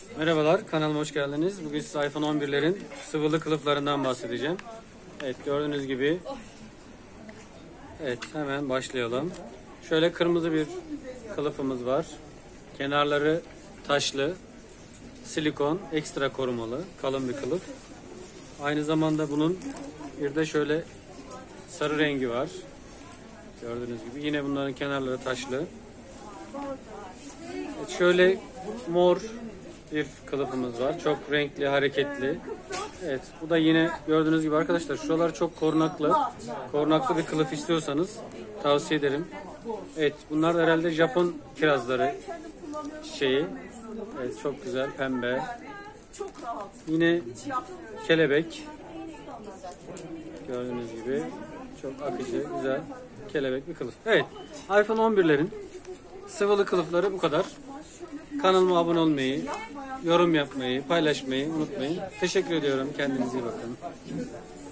Merhabalar, kanalıma hoş geldiniz. Bugün size iPhone 11'lerin sıvılı kılıflarından bahsedeceğim. Evet, gördüğünüz gibi. Evet, hemen başlayalım. Şöyle kırmızı bir kılıfımız var. Kenarları taşlı, silikon, ekstra korumalı, kalın bir kılıf. Aynı zamanda bunun bir de şöyle sarı rengi var. Gördüğünüz gibi. Yine bunların kenarları taşlı. Evet, şöyle mor bir kılıfımız var. Çok renkli, hareketli. Evet, bu da yine gördüğünüz gibi arkadaşlar. Şuralar çok korunaklı. Korunaklı bir kılıf istiyorsanız tavsiye ederim. Evet, bunlar da herhalde Japon kirazları şeyi. Evet, çok güzel, pembe. Yine kelebek. Gördüğünüz gibi çok akıcı, güzel kelebek bir kılıf. Evet, iPhone 11'lerin sıvılı kılıfları bu kadar. Kanalıma abone olmayı, yorum yapmayı, paylaşmayı unutmayın. Teşekkür ediyorum. Kendinize iyi bakın.